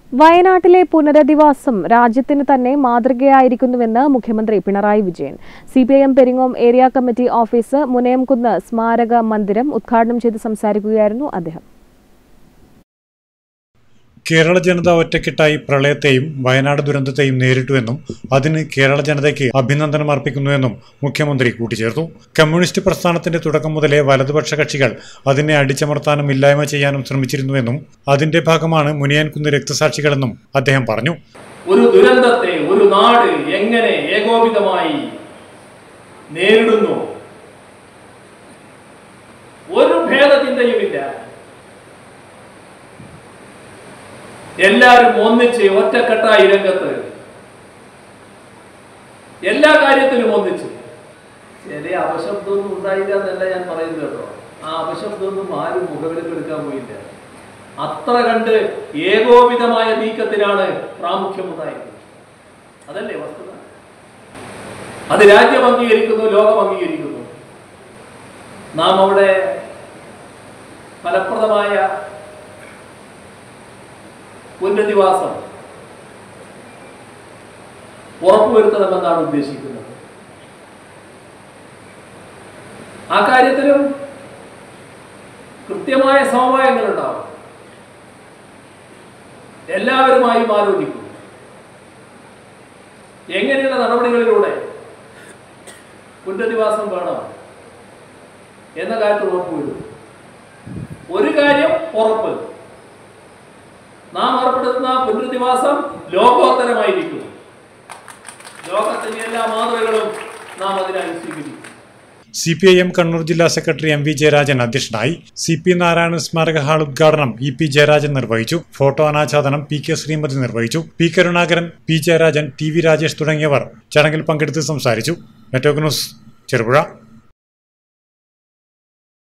വയനാട്ടിലെ പുനരധിവാസം രാജ്യത്തിന് തന്നെ മാതൃകയായിരിക്കുന്നുവെന്ന് മുഖ്യമന്ത്രി Pinarayi Vijayan. CPIM Peringome area committee office Munayamkunnu സ്മാരക മന്ദിരം ഉദ്ഘാടനം ചെയ്ത് സംസാരിക്കുകയായിരുന്നു അദ്ദേഹം. കേരള ജനത ഒറ്റക്കെട്ടായി പ്രളയത്തെയും വയനാട് ദുരന്തത്തെയും നേരിട്ടുവെന്നും അതിന് കേരള ജനതയ്ക്ക് അഭിനന്ദനം അർപ്പിക്കുന്നുവെന്നും മുഖ്യമന്ത്രി കൂട്ടിച്ചേർത്തു. കമ്മ്യൂണിസ്റ്റ് പ്രസ്ഥാനത്തിന്റെ തുടക്കം മുതലേ വലതുപക്ഷ കക്ഷികൾ അതിനെ അടിച്ചമർത്താനും ഇല്ലായ്മ ചെയ്യാനും ശ്രമിച്ചിരുന്നുവെന്നും അതിന്റെ ഭാഗമാണ് മുനയൻകുന്ന് രക്തസാക്ഷികളെന്നും അദ്ദേഹം പറഞ്ഞു. ഒരു ദുരന്തത്തെ ഒരു നാട് എങ്ങനെ ഏകോപിതമായി നേരിടുന്നു, ഒരു ഭേദചിന്തയുമില്ല. എല്ലാവരും ഒന്നിച്ച് ഒറ്റക്കെട്ടായി രംഗത്ത് എല്ലാ കാര്യത്തിലും ഒന്നിച്ച്. ചില അപശബ്ദമൊന്നും ഉണ്ടായില്ല എന്നല്ല ഞാൻ പറയുന്നത് കേട്ടോ. ആ അപശബ്ദമൊന്നും ആരും മുഖവിലക്കെടുക്കാൻ പോയില്ല. അത്ര കണ്ട് ഏകോപിതമായ നീക്കത്തിനാണ് പ്രാമുഖ്യമുണ്ടായത്. അതല്ലേ വസ്തുത. അത് രാജ്യം അംഗീകരിക്കുന്നു, ലോകം അംഗീകരിക്കുന്നു. നാം അവിടെ ഫലപ്രദമായ പുനരധിവാസം ഉറപ്പുവരുത്തണമെന്നാണ് ഉദ്ദേശിക്കുന്നത്. ആ കാര്യത്തിലും കൃത്യമായ സമവായങ്ങളുണ്ടാവും. എല്ലാവരുമായും ആലോചിക്കും. എങ്ങനെയുള്ള നടപടികളിലൂടെ പുനരധിവാസം വേണം എന്ന കാര്യത്തിൽ ഉറപ്പുവരും. ഒരു കാര്യം ഉറപ്പ്, നാം ഏർപ്പെടുത്തുന്ന പുനരധിവാസം ലോകോത്തരമായിരിക്കും. ലോകത്തിന്റെ എല്ലാ മാതൃകകളും നാം അതിനായി സ്വീകരിക്കും. സിപിഐഎം കണ്ണൂർ ജില്ലാ സെക്രട്ടറി എം വി ജയരാജൻ അധ്യക്ഷനായി. സി.പി. നാരായണൻ സ്മാരക ഹാൾ ഉദ്ഘാടനം ഇ.പി. ജയരാജൻ നിർവഹിച്ചു. ഫോട്ടോ അനാച്ഛാദനം പി.കെ. ശ്രീമതി നിർവഹിച്ചു. P. Karunakaran, P. Jayarajan, T V. Rajesh തുടങ്ങിയവർ ചടങ്ങിൽ പങ്കെടുത്ത് സംസാരിച്ചു. Network news, Cherupuzha.